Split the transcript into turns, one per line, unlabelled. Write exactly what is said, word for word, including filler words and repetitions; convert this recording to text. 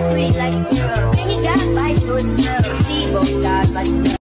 pretty like a girl. And you got vice towards the girl. See both sides like a girl.